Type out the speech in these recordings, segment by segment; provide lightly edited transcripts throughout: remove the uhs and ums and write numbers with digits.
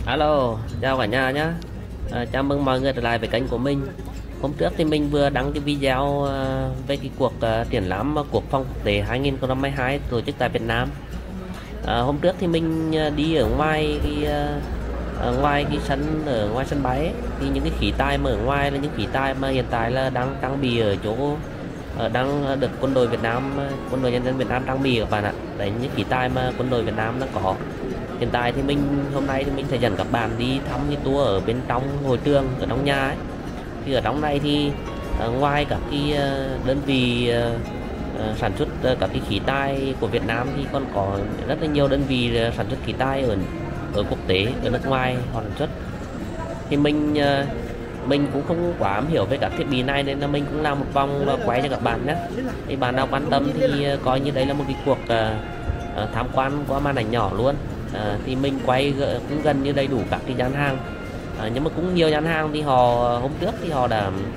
Alo, chào cả nhà nhé. Chào mừng mọi người trở lại với kênh của mình. Hôm trước thì mình vừa đăng cái video về cái cuộc triển lãm quốc phòng quốc tế 2022 tổ chức tại Việt Nam. Hôm trước thì mình đi ở ngoài ngoài cái sân ở ngoài sân bay ấy, thì những cái khí tài mà ở ngoài là những khí tài mà hiện tại là đang trang bị ở chỗ đang được quân đội Việt Nam, quân đội nhân dân Việt Nam trang bị các bạn ạ. Đấy, những khí tài mà quân đội Việt Nam đang có. Hiện tại thì hôm nay thì mình sẽ dẫn các bạn đi thăm cái tour ở bên trong hội trường ở trong nhà ấy. Thì ở trong này thì ngoài các cái đơn vị sản xuất các cái khí tài của Việt Nam thì còn có rất là nhiều đơn vị sản xuất khí tài ở quốc tế, ở nước ngoài họ sản xuất. Thì mình cũng không quá am hiểu về các thiết bị này nên là mình cũng làm một vòng và quay cho các bạn nhé. Thì bạn nào quan tâm thì coi như đây là một cái cuộc tham quan qua màn ảnh nhỏ luôn. Thì mình quay cũng gần như đầy đủ các cái gian hàng, nhưng mà cũng nhiều gian hàng thì họ hôm trước thì họ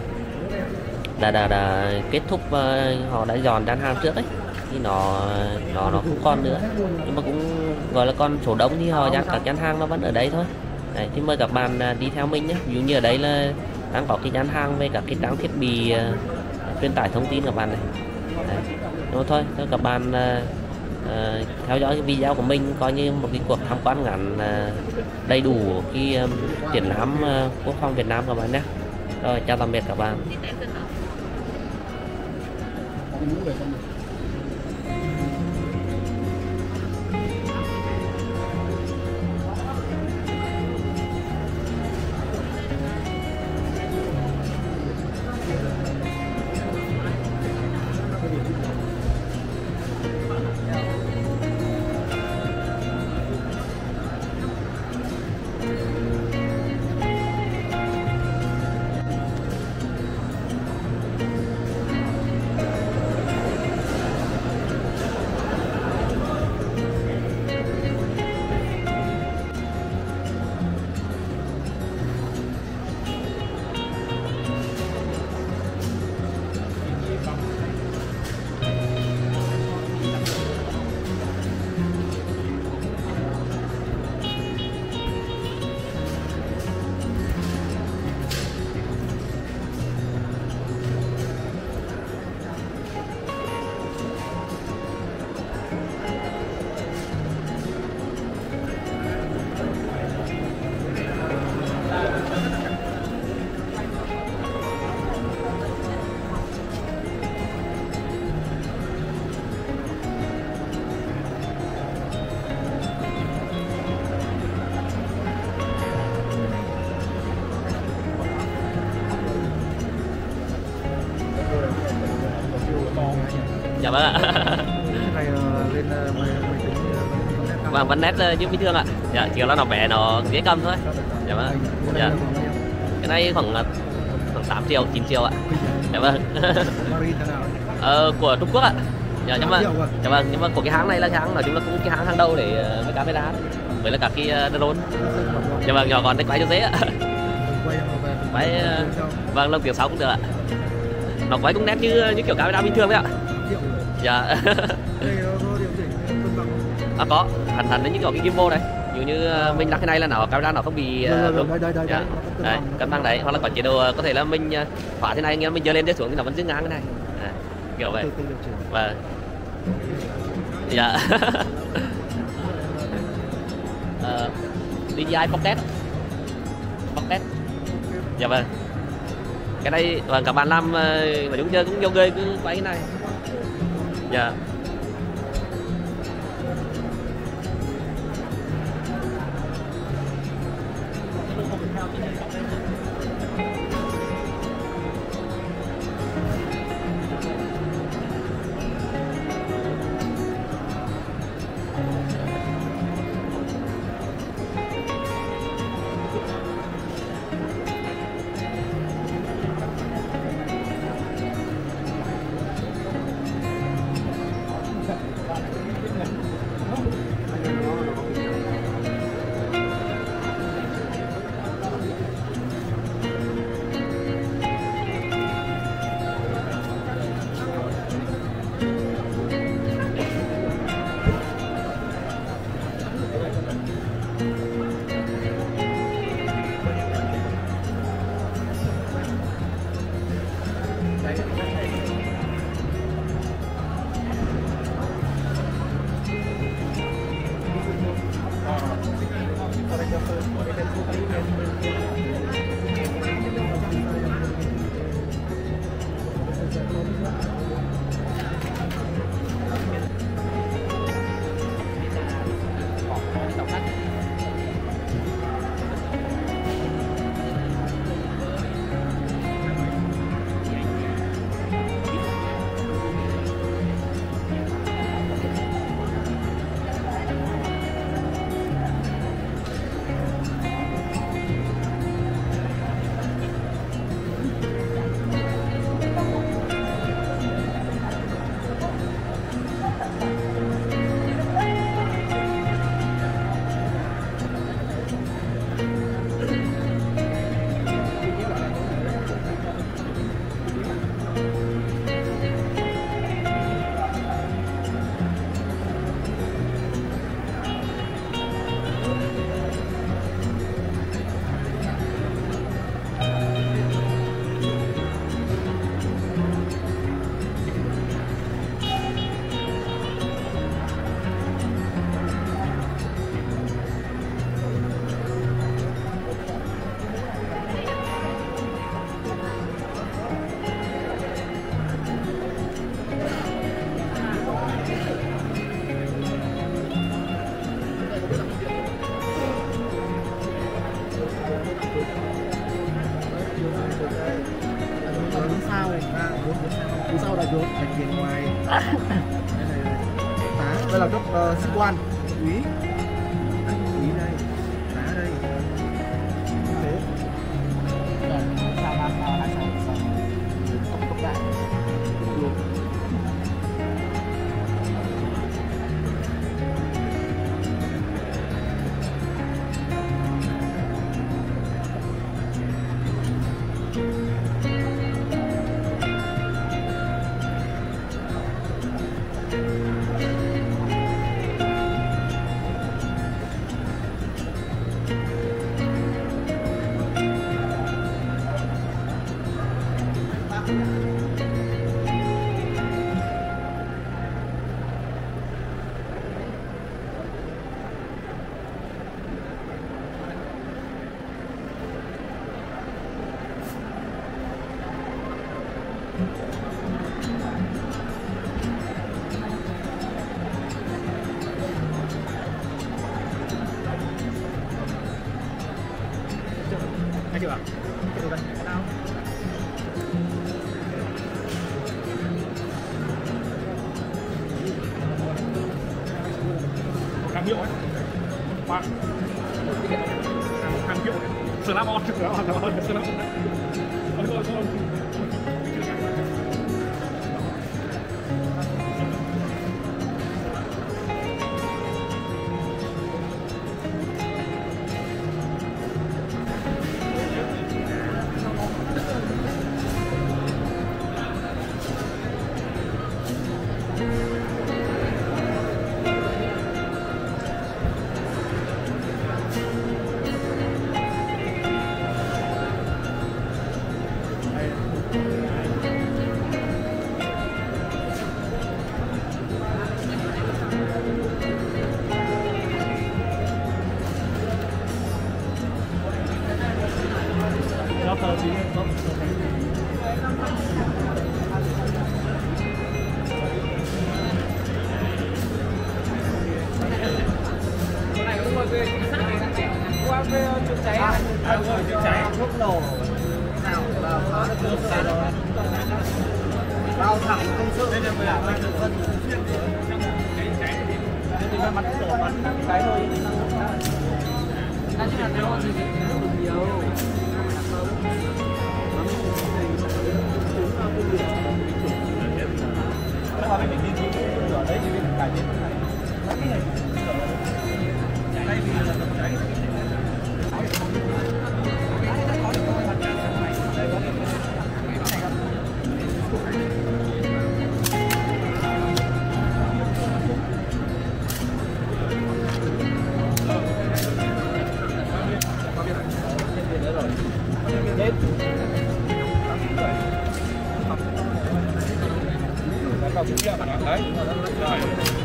đã kết thúc, họ đã dọn gian hàng trước ấy thì nó không còn nữa, nhưng mà cũng gọi là con số đông thì họ dán các gian hàng nó vẫn ở đây thôi. Đấy, thì mời các bạn đi theo mình nhé. Ví dụ như ở đây là đang có cái gian hàng về các cái trang thiết bị truyền tải thông tin các bạn này. Đấy. Nhưng mà thôi cho các bạn theo dõi cái video của mình coi như một cái cuộc tham quan ngắn đầy đủ cái triển lãm quốc phòng Việt Nam các bạn nhé. Rồi chào tạm biệt các bạn. Dạ vâng ạ. Này lên máy tính Vâng, vẫn nét như bình thường ạ. Dạ, chỉ là nó bé nó dễ cầm thôi. Dạ vâng. Dạ. Cái này khoảng 8 triệu, 9 triệu ạ. Dạ vâng. Của Trung Quốc ạ. Dạ, nhưng mà của cái hãng này là cái hãng nói chung là cũng cái hãng hàng đầu để với camera đấy. Với là các cái drone. Dạ vâng, nhỏ còn để quay cho dễ ạ. Quay vâng, lâu kiểu 6 cũng được ạ. Nó quay cũng nét như kiểu camera bình thường đấy ạ. Dạ. Có hẳn đến những kiểu cái gimbal này, ví dụ như mình đặt cái này là nó camera nó không bị rung. Dạ. Đấy, cân bằng đấy, hoặc là có chế độ có thể là mình khóa thế này, nghĩa là mình giơ lên giơ xuống thì nó vẫn giữ ngang cái này. Kiểu vậy. Và dạ. DJI Pocket. Dạ vâng. Cái này các bạn làm nói chung chơi cũng nhiều người cứ quay cái này. Dạ. là ruột bạch viên ngoài. Đây này, tá, đây là cấp sĩ quan, úy. Úy đây, tá đây. Thế. Sao năm 26. Cấp đại. Luôn. Anh chị bảo, cái đồ đây, cái nào? Hàng hiệu ấy, khoan, hàng hiệu, Slamon, Slamon. Bao thẳng công sự đây là về là dân thì ra mặt tổ mặt cái thôi. Đang là nó gì nhiều. Nó vào bên mình đi ở đấy thì bên cải tiến cái này. Đây là tập cháy. Vào cái kia bạn ạ. Đấy. Rồi.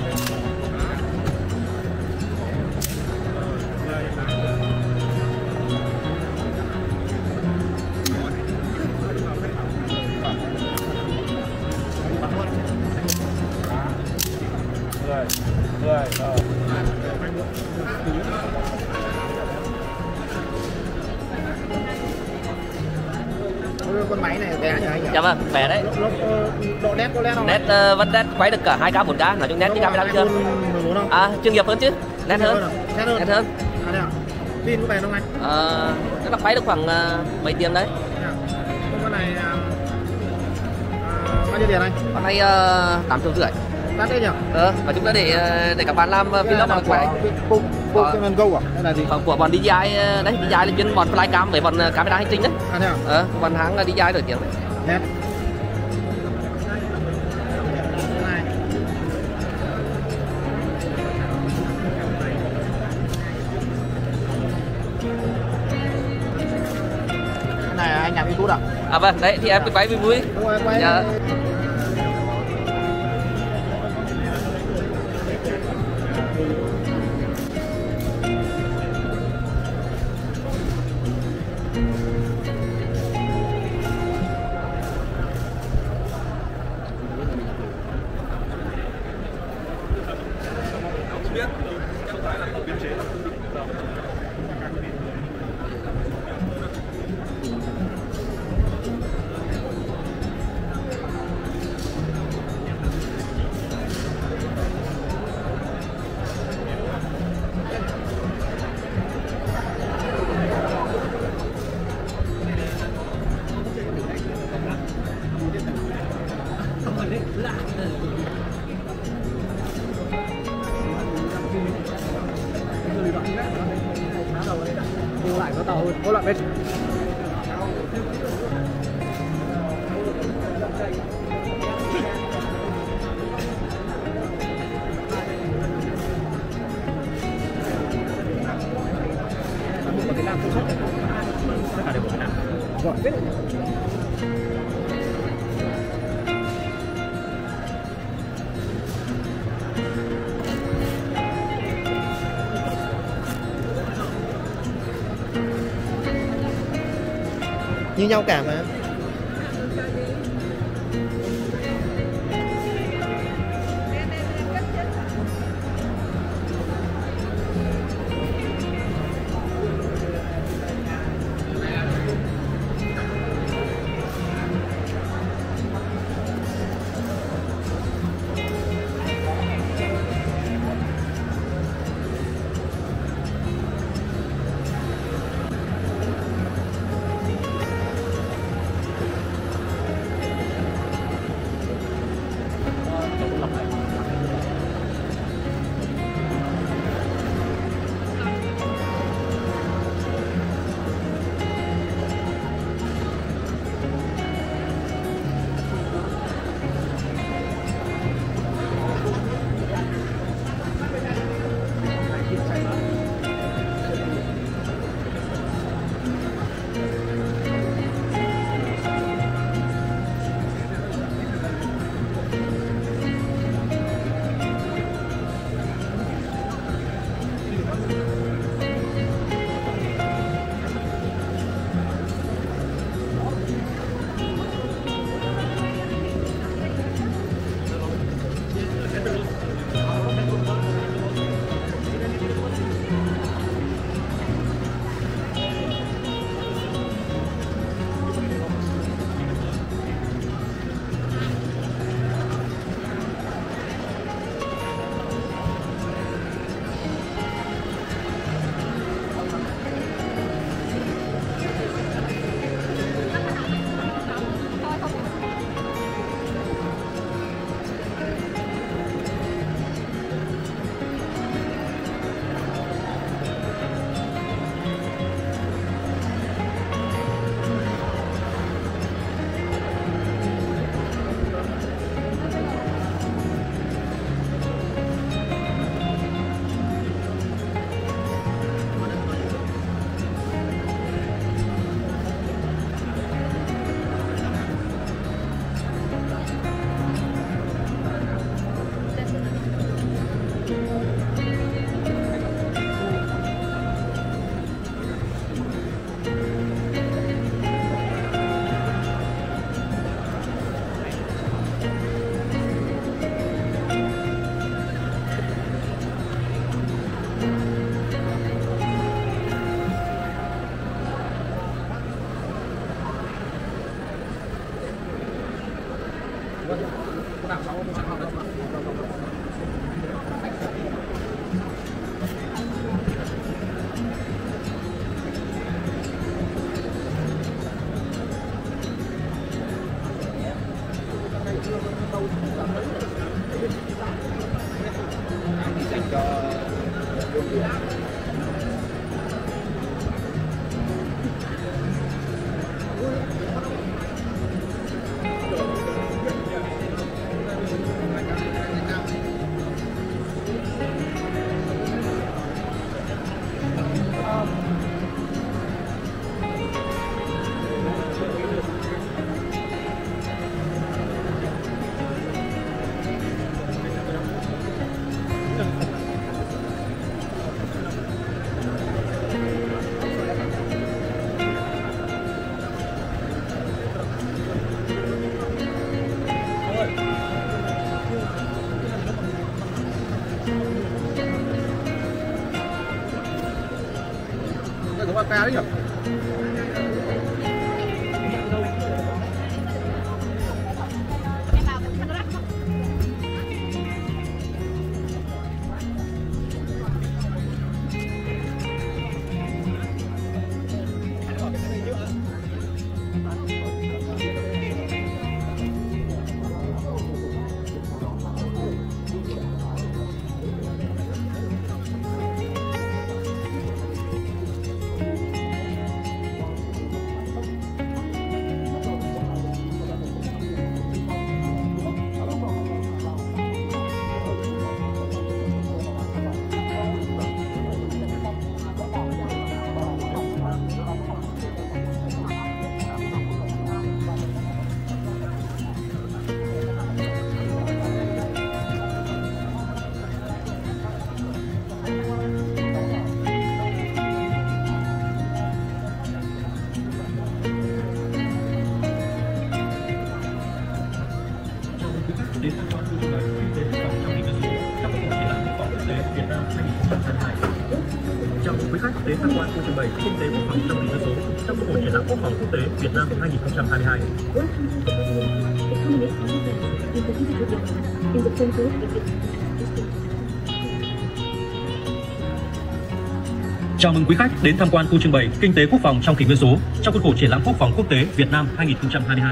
Con máy này bé nhỉ anh nhỉ? Dạ vâng, bé đấy. Độ nét có nét không? Nét vẫn nét quay được cả 2K 4K, nói chung nét như camera chưa? À, chuyên nghiệp hơn chứ, nét hơn. Nét hơn. À đây à? Pin có bền không anh? Nó quay được khoảng 7 tiếng đấy. Con này bao nhiêu tiền anh? Con này 8,5 triệu. Đắt đấy nhỉ? Nói chung là để các bạn làm vlog mà quay. Pokemon Go à? Hay là gì? Của bọn DJI đấy, DJI là chuyên bọn flycam với bọn camera hành trình đấy. À thế à? Bọn hãng DJI nổi tiếng đấy. Nét. Này anh làm YouTube à? À vâng, đấy thì em cứ quay vui vui. Quay. Dạ. thu lại nó to hơn. Ô lại bên. Một cái làm công suất. Tất cả đều của Việt Nam. Giỏi biết. Như nhau cả mà. Cái đấy nhỉ? kinh tế quốc phòng trong kỷ nguyên số trong khuôn khổ triển lãm quốc phòng quốc tế Việt Nam 2022. Chào mừng quý khách đến tham quan khu trưng bày Kinh tế quốc phòng trong kỷ nguyên số trong khuôn khổ triển lãm quốc phòng quốc tế Việt Nam 2022.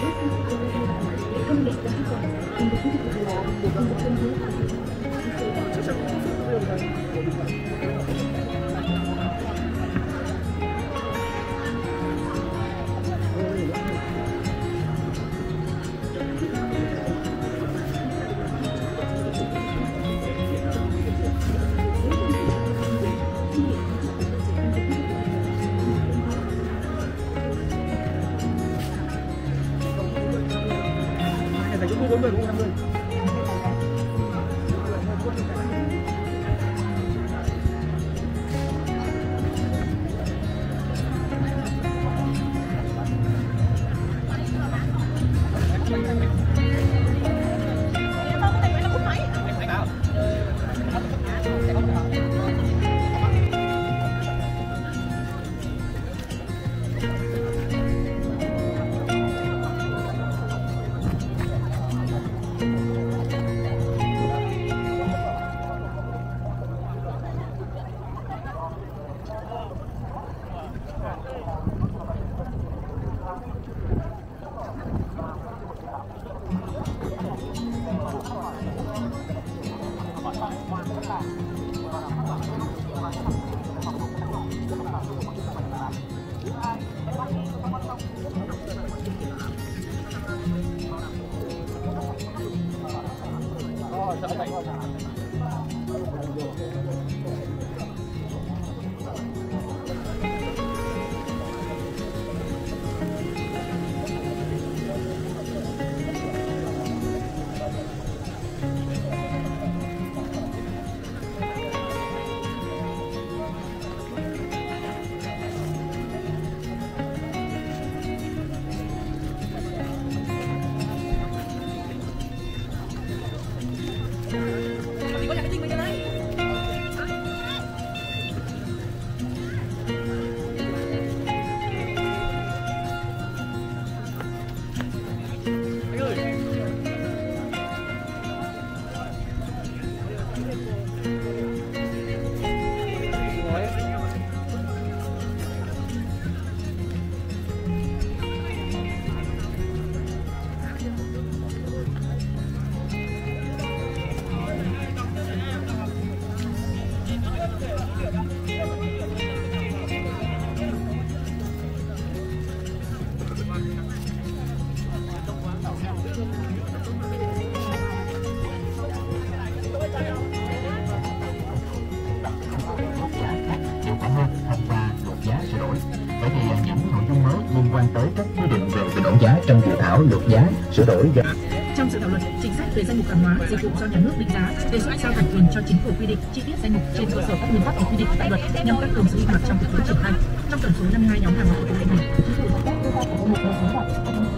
Trong dự thảo luật giá sửa đổi trong dự thảo luật chính sách về danh mục hàng hóa dịch vụ do nhà nước định giá đề xuất giao thẩm quyền cho chính phủ quy định chi tiết danh mục trên cơ sở các nguyên tắc được quy định tại luật nhằm tăng cường sự linh hoạt trong thực tiễn triển khai. Trong tổng số 52 nhóm hàng hóa của quy định này, chính phủ sẽ đưa ra một mục số hoạt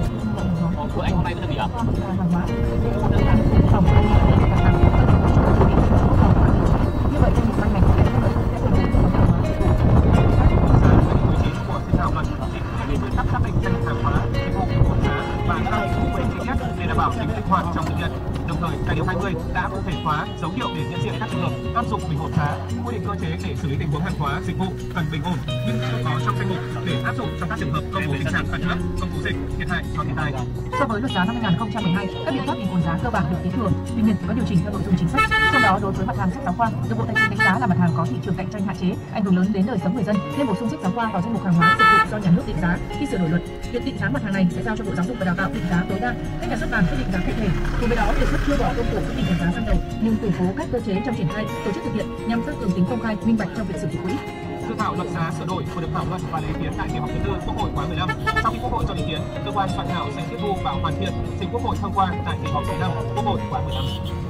của anh hôm nay là gì ạ? Hàng hóa phòng như vậy danh mục ban ngành sẽ quy định hàng hóa nguyên tắc xác định danh mục hàng hóa dịch vụ một giá và các quy định chi tiết để đảm bảo tính linh hoạt trong thực hiện. Đồng thời, tại điều 20 đã cụ thể hóa dấu hiệu để nhận diện các trường hợp áp dụng bình ổn giá, quy định cơ chế để xử lý tình huống hàng hóa dịch vụ cần bình ổn nhưng chưa có trong danh mục để áp dụng trong các trường hợp công bố tình trạng khẩn cấp, công bố dịch, thiệt hại do thiên tai. So với luật giá năm 2012, các biện pháp bình ổn giá cơ bản được kế thừa, tuy nhiên có điều chỉnh theo nội dung chính sách. Trong đó, đối với mặt hàng sách giáo khoa, được Bộ Tài chính đánh giá là mặt hàng có thị trường cạnh tranh hạn chế, ảnh hưởng lớn đến đời sống người dân, nên bổ sung sách giáo khoa vào danh mục hàng hóa dịch vụ do nhà nước định giá. Khi sửa đổi luật, việc định giá mặt hàng này sẽ giao cho Bộ Giáo dục và Đào tạo định giá tối đa. Các nhà xuất bản quyết định giá cụ thể. Cùng với đó, đề xuất chưa bỏ công cụ quyết định giá xăng dầu, nhưng củng cố các cơ chế trong triển khai, tổ chức thực hiện nhằm tăng cường tính công khai, minh bạch trong việc sử dụng quỹ. Dự thảo luật giá sửa đổi vừa được thảo luận và lấy ý kiến tại kỳ họp thứ 4 Quốc hội khóa 15. Sau khi Quốc hội cho ý kiến, cơ quan soạn thảo sẽ tiếp thu và hoàn thiện trình Quốc hội thông qua tại kỳ họp thứ 5 Quốc hội khóa 15.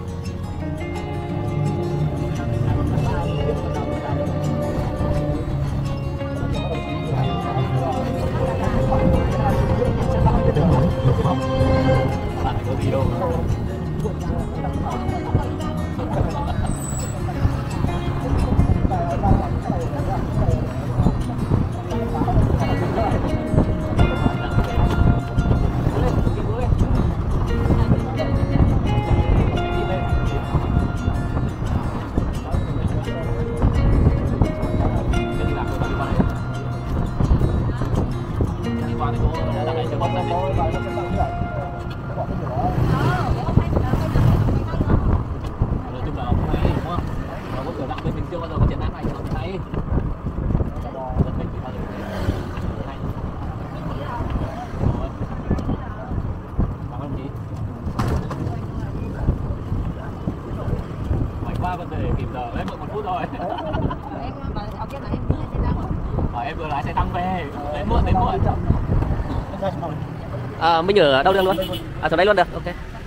bạn có gì đâu. chưa bao giờ có triển lãm này cho nó hay. Rất thích bao giờ hay. Cảm ơn chị. Phải qua vấn đề kịp giờ, lấy mượn 1 phút thôi. Em vừa lái xe tăng về, đến muộn. Mình ở đâu được luôn? À, chỗ đấy luôn được, ok.